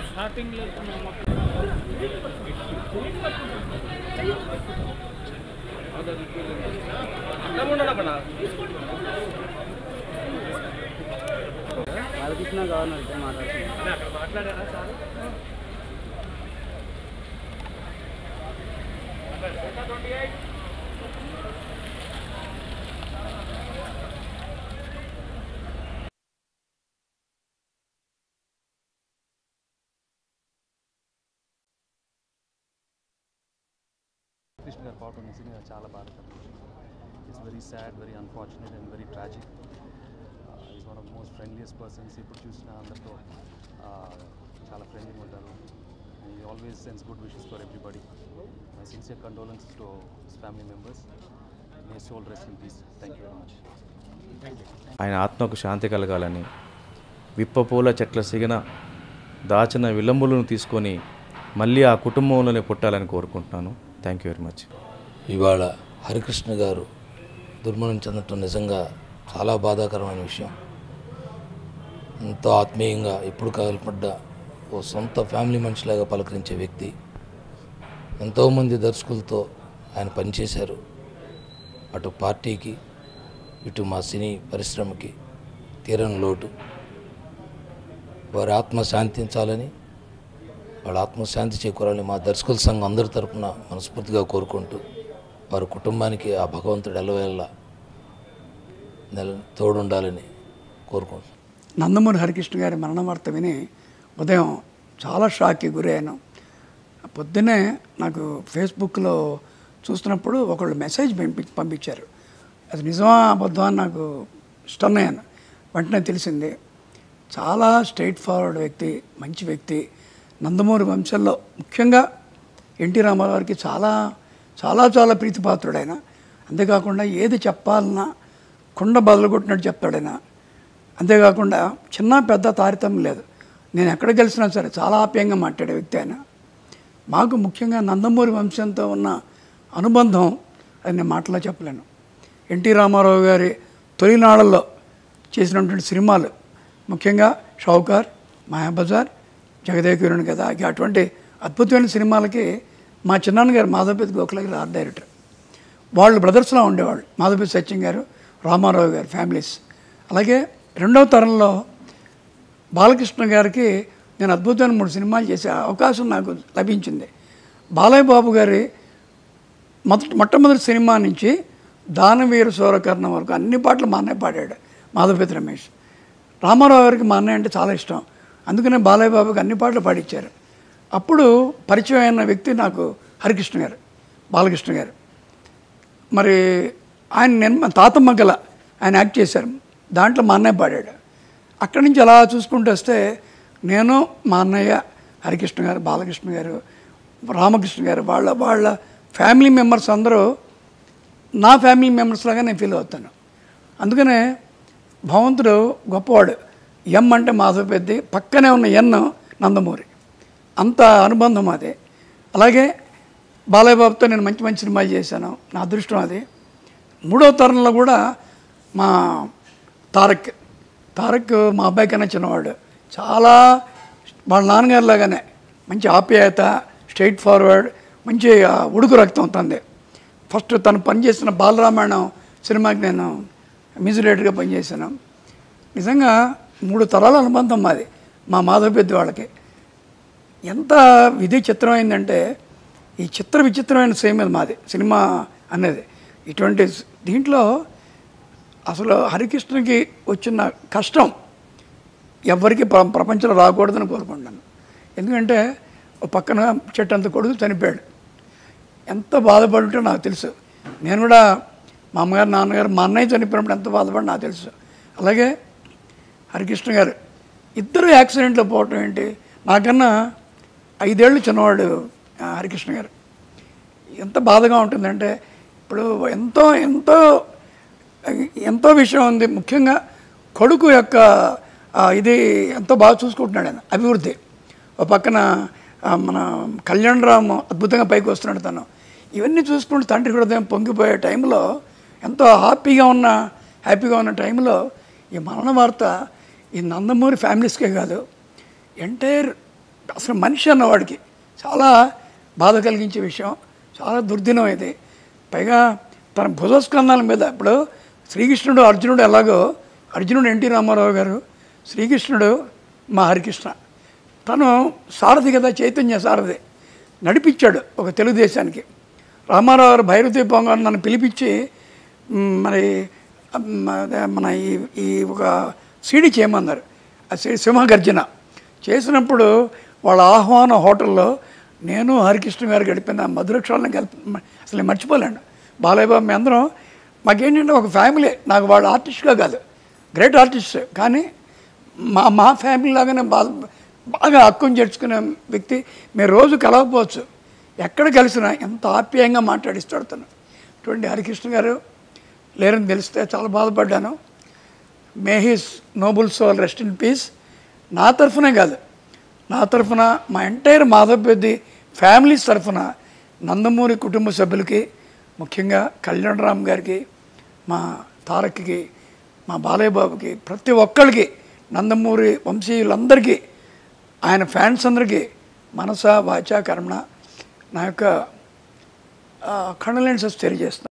Balakrishna governor మాట్లాడారా sir? Krishna గారు పాట మిస్సింగ్ చాలా బాధాకరం. It's very sad, very unfortunate and very tragic. Is one of the most friendliest persons. ఇప్పుడు చూసిన అందరితో చాలా ఫ్రెండ్లీగా ఉంటారు. He always sends good wishes for everybody. My sincere condolences to his family members. May soul rest in peace. Thank you very much. ఆయన ఆత్మకు శాంతి కలగాలని, విప్పపూల చెట్ల సిగన దాచిన విలంబులను తీసుకొని మళ్ళీ ఆ కుటుంబంలోనే పుట్టాలని కోరుకుంటున్నాను. Thank you very much. ఇవాళ హరికృష్ణ గారు దుర్మరణం చెందటం నిజంగా చాలా బాధాకరమైన విషయం. ఎంతో ఆత్మీయంగా ఎప్పుడు కలపడ్డ ఓ సొంత ఫ్యామిలీ మనిషిలాగా పలకరించే వ్యక్తి. ఎంతోమంది దర్శకులతో ఆయన పనిచేశారు. అటు పార్టీకి ఇటు మా సినీ పరిశ్రమకి తీరని లోటు. వారి ఆత్మ శాంతించాలని, వాళ్ళ ఆత్మశాంతి చేకూరాలని మా దర్శకుల సంఘం అందరి తరపున మనస్ఫూర్తిగా కోరుకుంటూ, వారి కుటుంబానికి ఆ భగవంతుడు ఎల్లవేళ తోడుండాలని కోరుకుంటున్నాను. నందమూరి హరికృష్ణ గారి మరణ వార్త విని ఉదయం చాలా షాక్కి గురయ్యాను. పొద్దున్నే నాకు ఫేస్బుక్లో చూస్తున్నప్పుడు ఒకళ్ళు మెసేజ్ పంపించారు. అది నిజమా అబద్ధమా అని నాకు స్టన్ అయ్యాను. వెంటనే తెలిసింది. చాలా స్ట్రైట్ ఫార్వర్డ్ వ్యక్తి, మంచి వ్యక్తి. నందమూరి వంశంలో ముఖ్యంగా ఎన్టీ రామారావు గారికి చాలా చాలా చాలా ప్రీతిపాత్రుడైన. అంతేకాకుండా ఏది చెప్పాలన్నా కుండ బదలగొట్టినట్టు చెప్తాడైనా. అంతేకాకుండా చిన్న పెద్ద తారతమ్యం లేదు. నేను ఎక్కడికి వెళ్ళినా సరే చాలా ఆప్యాయంగా మాట్లాడే వ్యక్తి ఆయన. మాకు ముఖ్యంగా నందమూరి వంశంతో ఉన్న అనుబంధం అది నేను మాటలో చెప్పలేను. ఎన్టీ రామారావు గారి తొలినాళ్ళల్లో చేసినటువంటి సినిమాలు ముఖ్యంగా షౌకార్, మాయాబజార్, జగదేవకిరణ్ కదా, అటువంటి అద్భుతమైన సినిమాలకి మా చిన్నాన్నగారు మాధవపతి గోఖలే గారు ఆర్ట్ డైరెక్టర్. వాళ్ళు బ్రదర్స్లో ఉండేవాళ్ళు. మాధవపతి సత్యం గారు, రామారావు గారు ఫ్యామిలీస్. అలాగే రెండవ తరంలో బాలకృష్ణ గారికి నేను అద్భుతమైన 3 సినిమాలు చేసే అవకాశం నాకు లభించింది. బాలయ్య బాబు గారి మొట్టమొదటి సినిమా నుంచి దానవీర సూరకర్ణం వరకు అన్ని పాటలు మా అన్నయ్య పాడాడు, మాధవపతి రమేష్. రామారావు గారికి మా అన్నయ్య అంటే చాలా ఇష్టం. అందుకనే బాలయ్య బాబుకి అన్ని పాటలు పాడించారు. అప్పుడు పరిచయం అయిన వ్యక్తి నాకు హరికృష్ణ గారు, బాలకృష్ణ గారు. మరి ఆయన తాతమ్మ గల ఆయన యాక్ట్ చేశారు. దాంట్లో మా అన్నయ్య పాడాడు. అక్కడి నుంచి అలా చూసుకుంటూ వస్తే నేను, మా అన్నయ్య, హరికృష్ణ గారు, బాలకృష్ణ గారు, రామకృష్ణ గారు, వాళ్ళ ఫ్యామిలీ మెంబర్స్ అందరూ నా ఫ్యామిలీ మెంబర్స్ లాగా నేను ఫీల్ అవుతాను. అందుకనే భగవంతుడు గొప్పవాడు. ఎం అంటే మాధవపెద్ది, పక్కనే ఉన్న ఎన్ నందమూరి. అంత అనుబంధం అదే. అలాగే బాలయ్య బాబుతో నేను మంచి మంచి సినిమాలు చేశాను. నా అదృష్టం అది. 3వ తరంలో కూడా మా తారక్ మా అబ్బాయి కన్నా చిన్నవాడు. చాలా వాళ్ళ నాన్నగారి లాగానే మంచి ఆప్యాయత, స్ట్రైట్ ఫార్వర్డ్, మంచి ఉడుకు రక్తం తంది. ఫస్ట్ తను పనిచేసిన బాలరామాయణం సినిమాకి నేను మ్యూజిక్ డైరెక్టర్గా పనిచేశాను. నిజంగా 3 తరాల అనుబంధం మాది మా మాధవపెద్ది వాళ్ళకి. ఎంత విధి చిత్రమైందంటే ఈ విచిత్రమైన సేమ్ మాది సినిమా అనేది. ఇటువంటి దీంట్లో అసలు హరికృష్ణకి వచ్చిన కష్టం ఎవరికి ప్రపంచంలో రాకూడదని కోరుకుంటున్నాను. ఎందుకంటే పక్కన చెట్టంత కొడుకు చనిపోయాడు. ఎంత బాధపడుంటే నాకు తెలుసు. నేను కూడా మా అమ్మగారు, నాన్నగారు, మా అన్నయ్య చనిపోయినప్పుడు ఎంత బాధపడి నాకు తెలుసు. అలాగే హరికృష్ణ గారు ఇద్దరు యాక్సిడెంట్లో పోవటం ఏంటి, నాకన్నా 5 ఏళ్ళు చిన్నవాడు హరికృష్ణ గారు. ఎంత బాధగా ఉంటుందంటే ఇప్పుడు ఎంతో ఎంతో ఎంతో విషయం ఉంది. ముఖ్యంగా కొడుకు యొక్క ఇది ఎంతో బాగా చూసుకుంటున్నాడు ఆయన, అభివృద్ధి. ఒక పక్కన మన కళ్యాణ్ రామ్ అద్భుతంగా పైకి వస్తున్నాడు తను. ఇవన్నీ చూసుకుంటూ తండ్రి హృదయం పొంగిపోయే టైంలో, ఎంతో హ్యాపీగా ఉన్న టైంలో ఈ మరణ వార్త ఈ నందమూరి ఫ్యామిలీస్కే కాదు, ఎంటైర్ అసలు మనిషి అన్నవాడికి చాలా బాధ కలిగించే విషయం, చాలా దుర్దినం ఇది. పైగా తన భుజస్కంధాల మీద ఇప్పుడు శ్రీకృష్ణుడు అర్జునుడు ఎలాగో, అర్జునుడు ఎన్టీ రామారావు గారు, శ్రీకృష్ణుడు మా హరికృష్ణ. తను సారథి కదా, చైతన్య సారథి నడిపించాడు ఒక తెలుగుదేశానికి. రామారావు గారు భైరవదీపం గారు నన్ను పిలిపించి మరి మన ఈ ఒక సీడీ చేయమన్నారు. ఆ సీడీ సింహగర్జన చేసినప్పుడు వాళ్ళ ఆహ్వాన హోటల్లో నేను హరికృష్ణ గారు గడిపిన మధురక్షరాలను అసలు మర్చిపోలేండి. బాలయ్య బాబు మీ అందరం మాకేంటంటే ఒక ఫ్యామిలీ. నాకు వాళ్ళు ఆర్టిస్ట్గా కాదు, గ్రేట్ ఆర్టిస్ట్, కానీ మా ఫ్యామిలీ లాగానే బాగా హక్కుని చేర్చుకునే వ్యక్తి. మీరు రోజు కలవకపోవచ్చు, ఎక్కడ కలిసినా ఎంత ఆప్యాయంగా మాట్లాడిస్తాడు తను. అటువంటి హరికృష్ణ గారు లేరని తెలిస్తే చాలా బాధపడ్డాను. May his noble soul rest in peace. నా తరఫునే కాదు, నా తరఫున మా ఎంటైర్ మాధవపెద్ది ఫ్యామిలీస్ తరఫున నందమూరి కుటుంబ సభ్యులకి, ముఖ్యంగా కళ్యాణరామ్ గారికి, మా తారక్కి, మా బాలయ్య బాబుకి, ప్రతి ఒక్కరికి, నందమూరి వంశీయులందరికీ, ఆయన ఫ్యాన్స్ అందరికీ మనస వాచ కర్మణ నా యొక్క కండోలెన్సెస్ తెలియజేస్తున్నాను.